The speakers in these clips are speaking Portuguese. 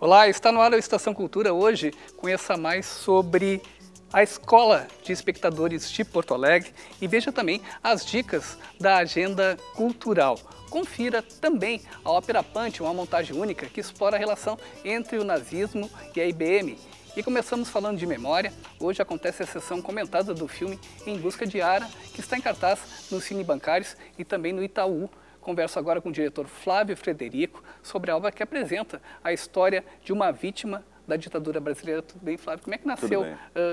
Olá, está no ar a Estação Cultura. Hoje conheça mais sobre a Escola de Espectadores de Porto Alegre e veja também as dicas da agenda cultural. Confira também a Ópera Punch, uma montagem única que explora a relação entre o nazismo e a IBM. E começamos falando de memória. Hoje acontece a sessão comentada do filme Em Busca de Yara, que está em cartaz nos Cine Bancários e também no Itaú. Converso agora com o diretor Flávio Frederico sobre a obra que apresenta a história de uma vítima da ditadura brasileira. Tudo bem, Flávio? Como é que nasceu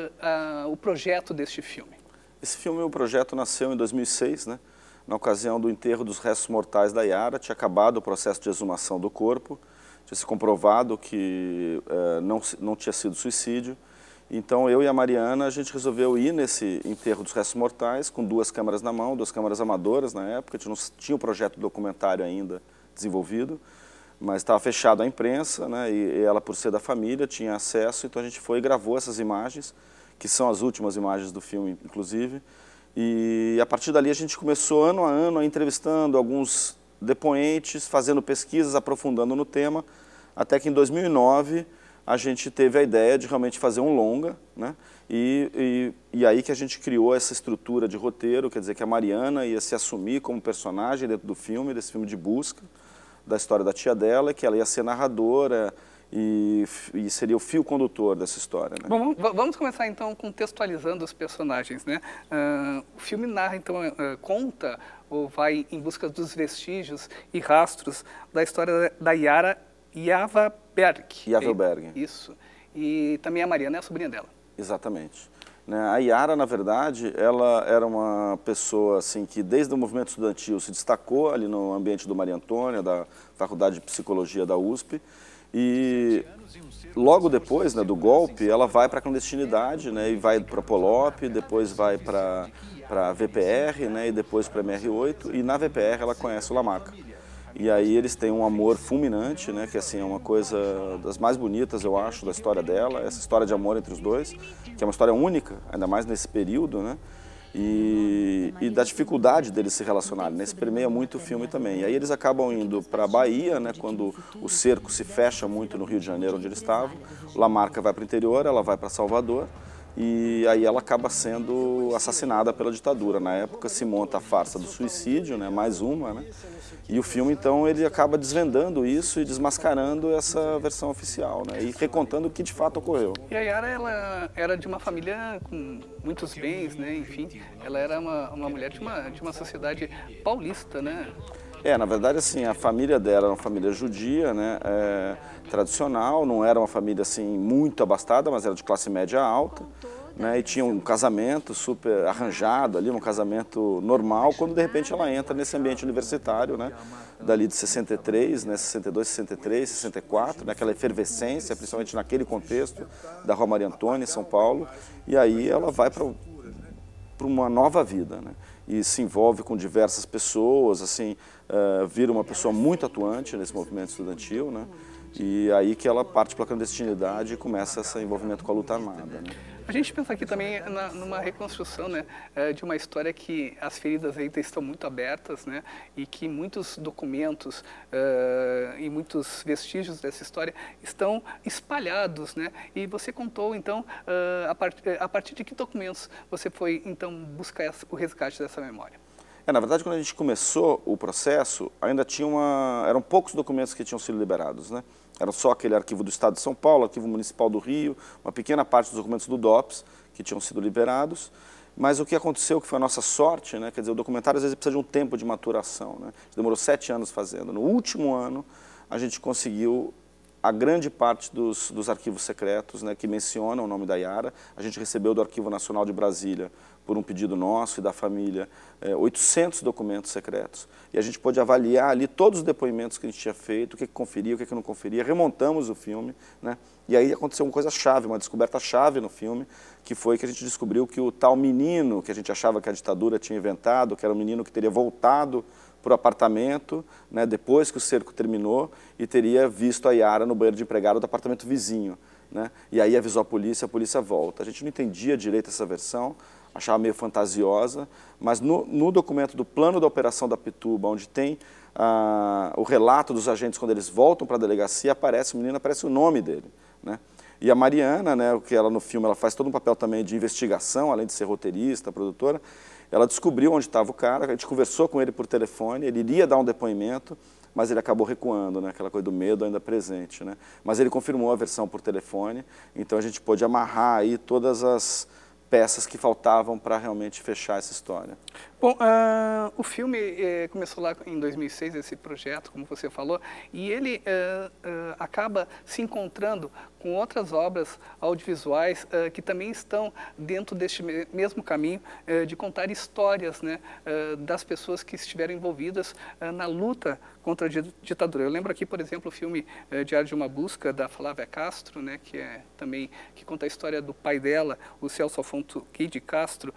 o projeto deste filme? Esse filme, o projeto nasceu em 2006, né? Na ocasião do enterro dos restos mortais da Yara. Tinha acabado o processo de exumação do corpo, tinha se comprovado que não tinha sido suicídio. Então eu e a Mariana, a gente resolveu ir nesse enterro dos restos mortais com 2 câmeras na mão, 2 câmeras amadoras na época. A gente não tinha o projeto documentário ainda desenvolvido, mas estava fechado à imprensa, né? E ela, por ser da família, tinha acesso. Então a gente foi e gravou essas imagens, que são as últimas imagens do filme, inclusive. E a partir dali a gente começou ano a ano entrevistando alguns depoentes, fazendo pesquisas, aprofundando no tema, até que em 2009 a gente teve a ideia de realmente fazer um longa, né? E aí que a gente criou essa estrutura de roteiro, quer dizer que a Mariana ia se assumir como personagem dentro do filme, desse filme de busca, da história da tia dela, que ela ia ser narradora e seria o fio condutor dessa história, né? Bom, vamos começar então contextualizando os personagens, né? O filme narra, então, conta ou vai em busca dos vestígios e rastros da história da Yara Yavaberg. Yavaberg. Isso. E também a Mariana é a sobrinha dela. Exatamente. A Yara, na verdade, ela era uma pessoa assim, que desde o movimento estudantil se destacou ali no ambiente do Maria Antônia, da Faculdade de Psicologia da USP. E logo depois, né, do golpe, ela vai para a clandestinidade, né, e vai para a Polop, depois vai para a VPR, né, e depois para a MR8. E na VPR ela conhece o Lamarca. E aí eles têm um amor fulminante, né, que assim, é uma coisa das mais bonitas, eu acho, da história dela, essa história de amor entre os dois, que é uma história única, ainda mais nesse período, né, e da dificuldade deles se relacionarem, né, isso permeia muito o filme também. E aí eles acabam indo para a Bahia, né, quando o cerco se fecha muito no Rio de Janeiro, onde eles estavam, o Lamarca vai para o interior, ela vai para Salvador, e aí ela acaba sendo assassinada pela ditadura. Na época se monta a farsa do suicídio, né, mais uma, né? E o filme, então, ele acaba desvendando isso e desmascarando essa versão oficial, né? E recontando o que de fato ocorreu. E a Yara, ela era de uma família com muitos bens, né? Enfim, ela era uma mulher de uma sociedade paulista, né? Na verdade, assim, a família dela era uma família judia, né? Tradicional, não era uma família, assim, muito abastada, mas era de classe média alta, né? E tinha um casamento super arranjado ali, um casamento normal, quando de repente ela entra nesse ambiente universitário, né? Dali de 63, né? 62, 63, 64, né? Aquela efervescência, principalmente naquele contexto da Rua Maria Antônia, em São Paulo, e aí ela vai para uma nova vida, né? E se envolve com diversas pessoas, assim, vira uma pessoa muito atuante nesse movimento estudantil, né? E aí que ela parte para a clandestinidade e começa esse envolvimento com a luta armada, né? A gente pensa aqui também numa reconstrução, né, de uma história que as feridas ainda estão muito abertas, né, e que muitos documentos e muitos vestígios dessa história estão espalhados, né? E você contou, então, a partir de que documentos você foi, então, buscar o resgate dessa memória? Na verdade, quando a gente começou o processo, ainda eram poucos documentos que tinham sido liberados, né? Era só aquele arquivo do Estado de São Paulo, arquivo municipal do Rio, uma pequena parte dos documentos do DOPS que tinham sido liberados. Mas o que aconteceu, que foi a nossa sorte, né? Quer dizer, o documentário às vezes precisa de um tempo de maturação, né? Demorou 7 anos fazendo. No último ano, a gente conseguiu a grande parte dos arquivos secretos, né, que mencionam o nome da Yara. A gente recebeu do Arquivo Nacional de Brasília, por um pedido nosso e da família, 800 documentos secretos. E a gente pôde avaliar ali todos os depoimentos que a gente tinha feito, o que conferia, o que não conferia, remontamos o filme, né? E aí aconteceu uma coisa chave, uma descoberta chave no filme, que foi que a gente descobriu que o tal menino que a gente achava que a ditadura tinha inventado, que era um menino que teria voltado para o apartamento, né, depois que o cerco terminou, e teria visto a Yara no banheiro de empregado do apartamento vizinho, né? E aí avisou a polícia volta. A gente não entendia direito essa versão, achava meio fantasiosa, mas no documento do plano da operação da Pituba, onde tem o relato dos agentes quando eles voltam para a delegacia, aparece o nome dele, né? E a Mariana, né, que ela no filme ela faz todo um papel também de investigação, além de ser roteirista, produtora, ela descobriu onde estava o cara, a gente conversou com ele por telefone, ele iria dar um depoimento, mas ele acabou recuando, né, aquela coisa do medo ainda presente, né? Mas ele confirmou a versão por telefone, então a gente pôde amarrar aí todas as peças que faltavam para realmente fechar essa história. Bom, o filme começou lá em 2006, esse projeto, como você falou, e ele acaba se encontrando com outras obras audiovisuais que também estão dentro deste mesmo caminho de contar histórias, né, das pessoas que estiveram envolvidas na luta contra a ditadura. Eu lembro aqui, por exemplo, o filme Diário de uma Busca, da Flávia Castro, né, que conta a história do pai dela, o Celso Afonso de Castro.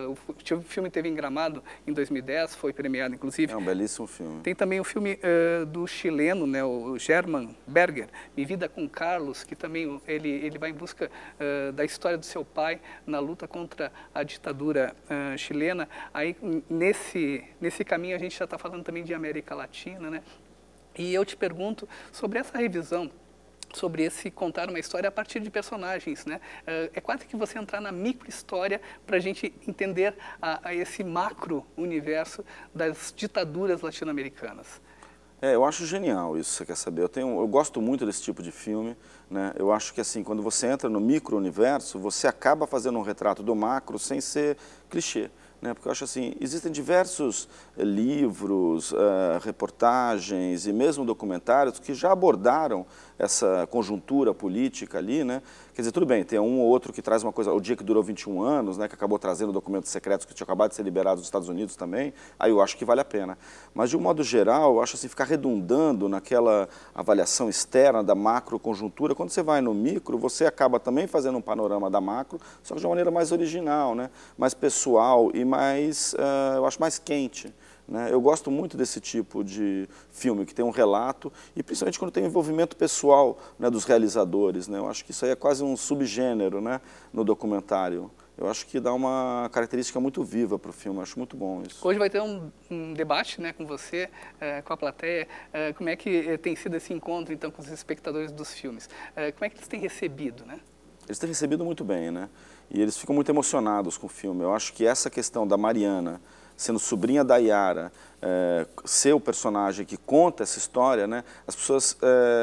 O filme teve em Gramado em 2010, foi premiado, inclusive. É um belíssimo filme. Tem também o filme do chileno, né, o German Berger, Minha Vida com Carlos, que também ele vai em busca da história do seu pai na luta contra a ditadura chilena. Aí, nesse caminho, a gente já está falando também de América Latina, né? E eu te pergunto sobre essa revisão, sobre esse contar uma história a partir de personagens, né? É quase que você entrar na micro-história para a gente entender esse macro-universo das ditaduras latino-americanas. Eu acho genial isso, você quer saber. Eu gosto muito desse tipo de filme, né? Eu acho que assim, quando você entra no micro-universo, você acaba fazendo um retrato do macro sem ser clichê. Né? Porque eu acho assim, existem diversos livros, reportagens e mesmo documentários que já abordaram essa conjuntura política ali, né? Quer dizer, tudo bem, tem um ou outro que traz uma coisa, o dia que durou 21 anos, né, que acabou trazendo documentos secretos que tinham acabado de ser liberados nos Estados Unidos também, aí eu acho que vale a pena. Mas, de um modo geral, eu acho assim, ficar redundando naquela avaliação externa da macro conjuntura, quando você vai no micro, você acaba também fazendo um panorama da macro, só que de uma maneira mais original, né, mais pessoal e mais, eu acho, mais quente. Eu gosto muito desse tipo de filme, que tem um relato, e principalmente quando tem um envolvimento pessoal, né, dos realizadores. Eu acho que isso aí é quase um subgênero, né, no documentário. Eu acho que dá uma característica muito viva para o filme, eu acho muito bom isso. Hoje vai ter um debate, né, com você, com a plateia. Como é que tem sido esse encontro, então, com os espectadores dos filmes? Como é que eles têm recebido, né? Eles têm recebido muito bem, né? E eles ficam muito emocionados com o filme. Eu acho que essa questão da Mariana sendo sobrinha da Yara, ser o personagem que conta essa história, né, as pessoas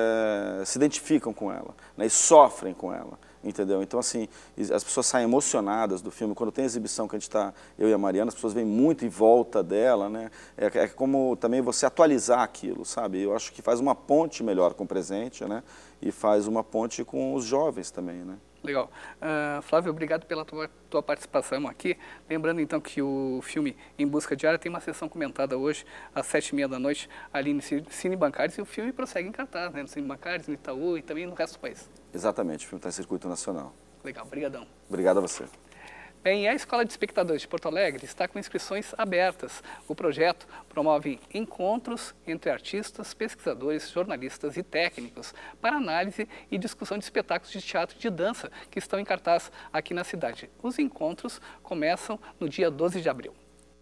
se identificam com ela, né, e sofrem com ela, entendeu? Então, assim, as pessoas saem emocionadas do filme. Quando tem exibição que a gente está, eu e a Mariana, as pessoas vêm muito em volta dela, né? É como também você atualizar aquilo, sabe? Eu acho que faz uma ponte melhor com o presente, né? E faz uma ponte com os jovens também, né? Legal. Flávio, obrigado pela tua participação aqui. Lembrando, então, que o filme Em Busca de Yara tem uma sessão comentada hoje, às 7h30 da noite, ali no Cine Bancários, e o filme prossegue em cartaz, né, no Cine Bancários, no Itaú e também no resto do país. Exatamente, o filme está em circuito nacional. Legal, obrigadão. Obrigado a você. Bem, a Escola de Espectadores de Porto Alegre está com inscrições abertas. O projeto promove encontros entre artistas, pesquisadores, jornalistas e técnicos para análise e discussão de espetáculos de teatro e de dança que estão em cartaz aqui na cidade. Os encontros começam no dia 12 de abril.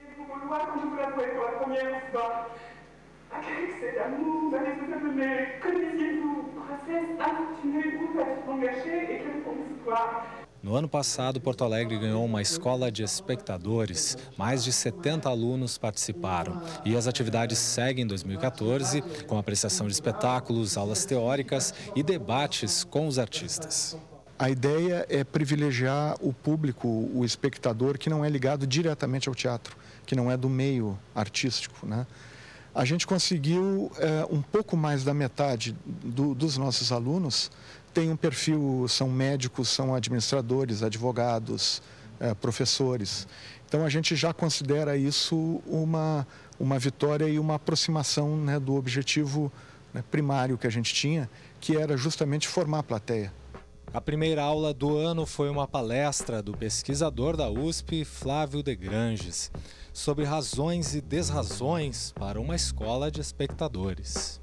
No ano passado, Porto Alegre ganhou uma escola de espectadores. Mais de 70 alunos participaram. E as atividades seguem em 2014, com apreciação de espetáculos, aulas teóricas e debates com os artistas. A ideia é privilegiar o público, o espectador, que não é ligado diretamente ao teatro, que não é do meio artístico, né? A gente conseguiu um pouco mais da metade dos nossos alunos tem um perfil, são médicos, são administradores, advogados, professores. Então a gente já considera isso uma vitória e uma aproximação, né, do objetivo, né, primário que a gente tinha, que era justamente formar a plateia. A primeira aula do ano foi uma palestra do pesquisador da USP, Flávio de Granges, sobre razões e desrazões para uma escola de espectadores.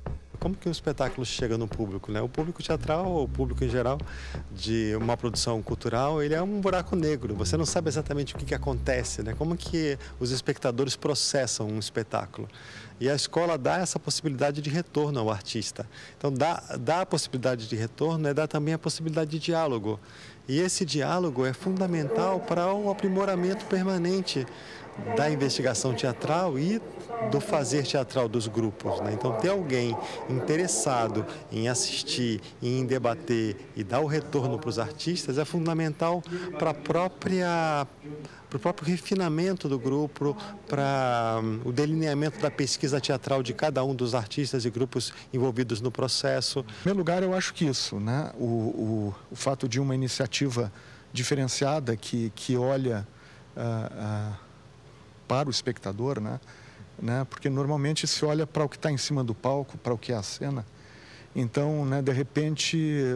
como que um espetáculo chega no público, né? O público teatral, o público em geral, de uma produção cultural, ele é um buraco negro. Você não sabe exatamente o que acontece, né? Como que os espectadores processam um espetáculo. E a escola dá essa possibilidade de retorno ao artista. Então, dá a possibilidade de retorno e dá também a possibilidade de diálogo. E esse diálogo é fundamental para o aprimoramento permanente da investigação teatral e do fazer teatral dos grupos, né? Então, ter alguém interessado em assistir, em debater e dar o retorno para os artistas é fundamental para o próprio refinamento do grupo, para o delineamento da pesquisa teatral de cada um dos artistas e grupos envolvidos no processo. Em primeiro lugar, eu acho que isso, né? O fato de uma iniciativa diferenciada que olha para o espectador, né? Porque normalmente se olha para o que está em cima do palco, para o que é a cena. Então, né, de repente,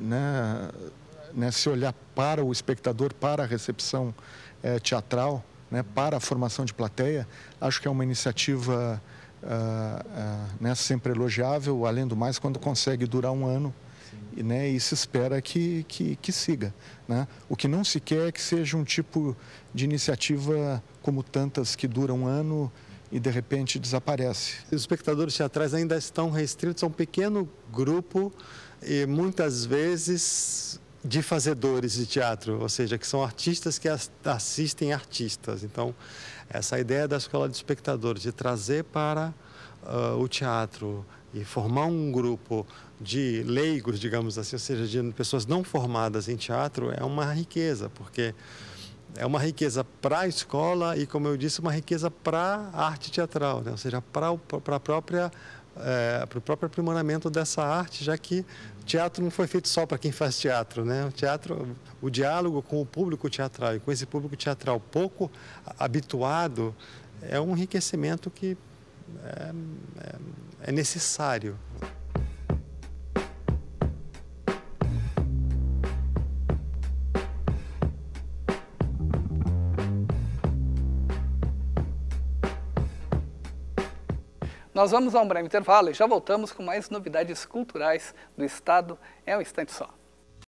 se olhar para o espectador, para a recepção teatral, né, para a formação de plateia, acho que é uma iniciativa sempre elogiável, além do mais, quando consegue durar um ano. E se espera que siga, né? O que não se quer é que seja um tipo de iniciativa como tantas que duram um ano e de repente desaparece. Os espectadores teatrais ainda estão restritos a um pequeno grupo e muitas vezes de fazedores de teatro, ou seja, que são artistas que assistem artistas. Então, essa ideia da escola de espectadores, de trazer para o teatro e formar um grupo de leigos, digamos assim, ou seja, de pessoas não formadas em teatro, é uma riqueza, porque é uma riqueza para a escola e, como eu disse, uma riqueza para a arte teatral, né? Ou seja, para o próprio aprimoramento dessa arte, já que o teatro não foi feito só para quem faz teatro, né? O diálogo com o público teatral e com esse público teatral pouco habituado é um enriquecimento que é necessário. Nós vamos a um breve intervalo e já voltamos com mais novidades culturais do Estado. É um instante só.